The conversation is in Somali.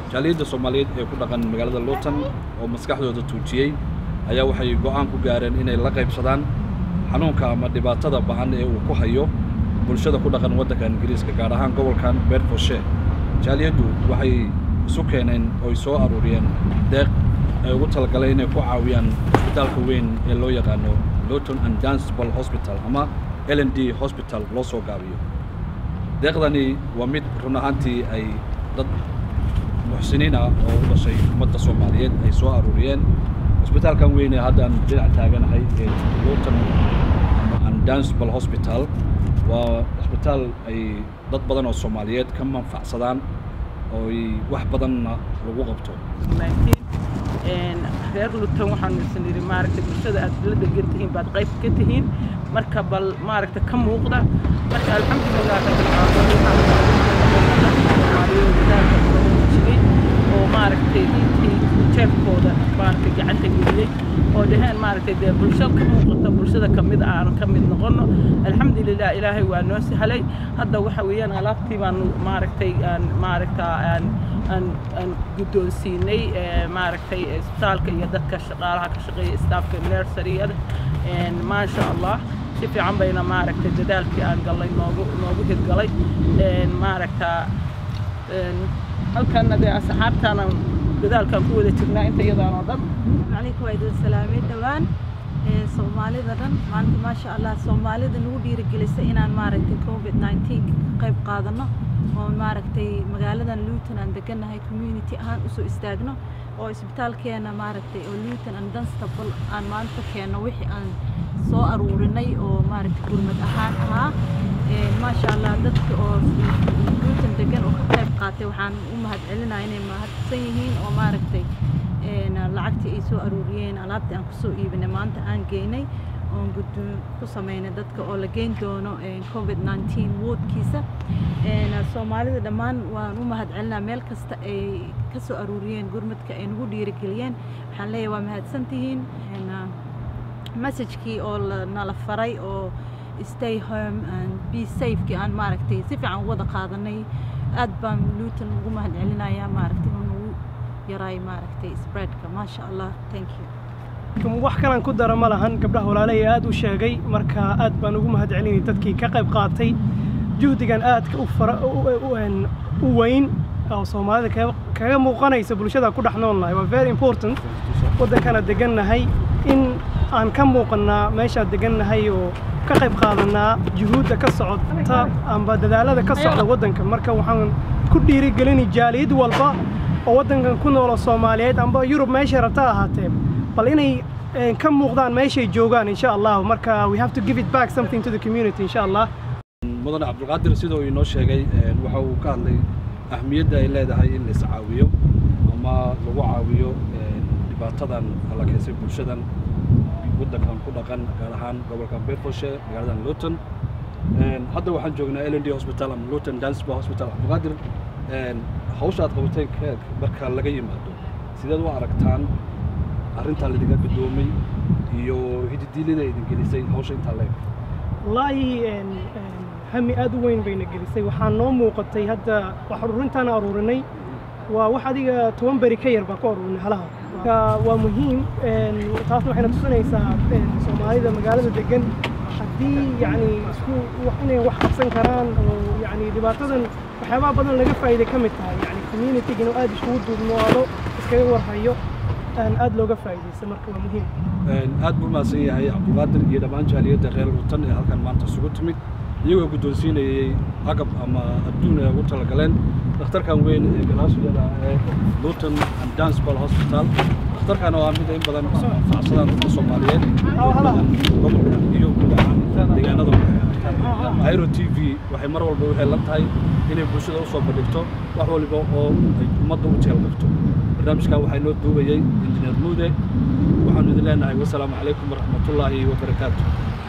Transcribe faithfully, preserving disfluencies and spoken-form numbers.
jaaliyadda Soomaaliyeed ee ku dhaqan magaalada Luton oo maskaxdooda tuujiyay ayaa waxay go'aan ku gaareen inay la qaybsadaan xanuunka ama dhibaatada ba'an ee uu ku hayo bulshada ku dhaqan waddanka Ingiriiska gaar ahaan gobolkan Bedfordshire. jaaliyaddu waxay isu keeneen oo soo aruuriyeen deeq ay ugu talagaleen inay ku caawiyaan isbitaalka weyn ee loo yaqaano Luton and Dunstable Hospital ama L and D Hospital loo soo gaabiyo. deeqdani waa mid run ahaantii ay dad muxsiniin ah oo u dhashay ummadda Soomaaliyeed ay soo aruuriyeen. isbitaalkan weyn ee hadda aan dhinac taaganahay ee Luton and Dunstable Hospital waa isbitaal ay dad badan oo Soomaaliyeed ka manfaacsadaan oo ay wax badan lagu qabto. een reer Luton waxaan isniiri maaragtay bulshada aad la degantihiin baad qayb ka tihiin marka bal maaragtay ka muuqda marka alxamdulillah rabbil aalamiin oo maaragtay intii jeebkooda maaragtay gacanta geliyay oo dhahaan maaragtay dee bulshada ka muuqata bulshada kamid aan kamid noqono alxamdulillah ilaahay waa noo sahlay hadda waxa weeyaan alaabtii baan maaragtay aan maaragtaa aan aan aan guddoonsiinay maaragtay isbitaalka iyo dadka shaqaalaha ka shaqeeya staafka nursery-ada een ma sha Allah si fiican bayna maaragtay dadaalkii aan galay noogu noogu hirgalay een maaragtaa een halkan dee asxaabtana dadaalkan ku wada jirnaa inta iyadaan oo dhan عليكم وعيد السلامي دوان Soomaalida dhan maanta ma sha Allah Soomaalida nagu dhiirigelisay inaan maaragtay covid nineteen qayb qaadano oo maaragtay magaaladan Luton aan deganahay community ahaan u soo istaagno oo isbitaalkeena maaragtay oo Luton and Dunstable aan maanta keeno wixii aan soo aruurinay oo maaragtay gurmad ahaan ahaa ee ma sha Allah dadka oo Luton degan oo ka qayb qaatay waxaan u mahadcelinayaa inay mahadsan yihiin oo maaragtay een lacagtii ay soo aruuriyeen alaabtii aan ku soo iibinay maanta aan geynay oo guddo ku sameynay dadka oo la geyn doono ee covid nineteen wardkiisa een Soomaalida dhamaan waan u mahadcelinayaa meel kasta ay ka soo aruuriyeen gurmadka ay nagu dhiirigeliyeen waxaan leeyahay waa mahadsantihiin een message-kii oo nala faray oo stay home and be safe ki aan maaragtay si fiican wada qaadanay aad baan Luton ugu mahadcelinayaa maaragtay يراي ماركتي سبريدك ما شاء الله ثانك يو كم وحكنا كده رمالهن قبله ولا لي آد وشاقي مركا آد بنوجو مهدعلين تدكي كقيب قاتي جهد كان آد كأفر وين وين أو صومالي ك كم وقنا يسبلوا شذا كده إحنا والله هو very important وده كانت دجنا هاي إن عن كم وقنا ماشى دجنا هاي وكقيب قادنا جهود كسعود تا أم بدل هذا كسعود وده كم مركا وحن كل رجالين جاليد والبا waddankan ku nool Soomaaliyeed amba Europe meesha rabtaa ahaatee bal inay ka muuqdaan meesha ay joogaan insha Allah marka we have to give it back something to the community insha Allah mudane Cabdulqaadir sidoo inoo sheegay waxa uu ka hadlay ahmiyadda ay leedahay in la iscaawiyo ama lagu caawiyo dhibaatadan la keenay bulshadan waddankan ku dhaqan gaar ahaan gobolka Bedfordshire magaalada Luton hadda waxaan joognaa L and D Hospital ama Luton Dunstable Hospital Cabdulqaadir hawsha aad qabateen marka laga yimaado sideed u aragtaan arrinta la diga gudoomay iyo hididilida idin gelisay hawsha inta leeg wallahi een hami aad u weyn bayna gelisay waxaan noo muuqatay hadda wax ururintan aruurinay waa wax adiga toban bari ka yar ba ka aruurinay halaha ka waa muhiim een taas waxayna tusinaysaa Soomaalida magaalada degan hadii yani isku wax inay wax qabsan karaan oo yani dhibaatadan waxyaabo badan laga faa'iido ka mid tahay yani community inuu aad isku duubnaado iskaga warhayo aan aad looga faa'iideysto marka waa muhiim een aad buu maasan yahay Cabdulqaadir iyo dhamaan jaaliyadda reer Luton ee halkan maanta isugu timid iyagoo guddoonsiinayay agab ama adduun ay ugu talagaleen dhakhtarkan weyn ee galaasiyada ee Luton and Dunstable Hospital dhakhtarkan waa mid in badan faacsadaan dadka Soomaaliyeed gobolka iyo deegaanada Airo T V waxay mar walba u heelan tahay inay bulshada u soo bandhigto wax walba oo ay ummadda u jeel qabto barnaamijkan waxay noo duubayay injineer Muude waxaan idin leenahay wassalaamu calaykum waraxmatullaahi wa barakaatuh